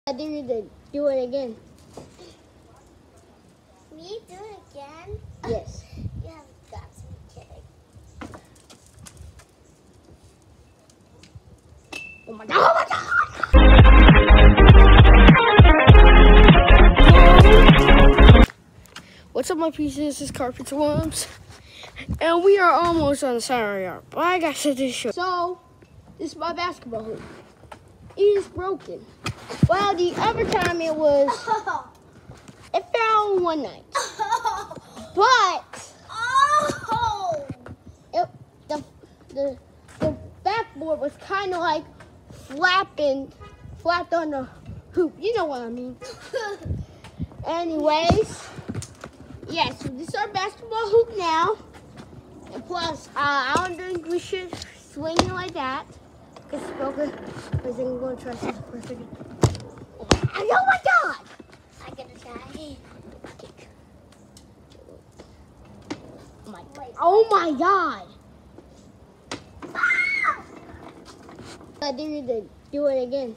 I dare you to do it again. Me do it again? Yes. You have got to be kidding. Oh my god! Oh my god! What's up, my pieces? This is Carpets Worms, and we are almost on the Saturday yard. But I got to this show. So, this is my basketball hoop. It is broken. Well, the other time it fell one night. But the backboard was kind of like flapped on the hoop. You know what I mean. Anyways, yeah, so this is our basketball hoop now. And plus, I don't think we should swing it like that. Because it's broken. I think I'm going to try something for a second. Oh my god! I gotta try. Oh my god! I dare you to do it again.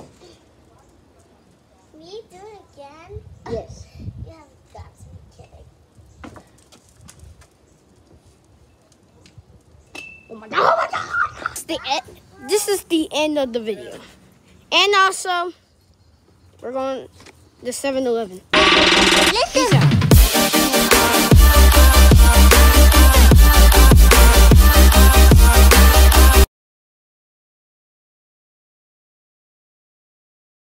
Me do it again? Yes. You have got to be kidding. Oh my god! Oh my god! This is the end of the video. And also, we're going to 7-Eleven.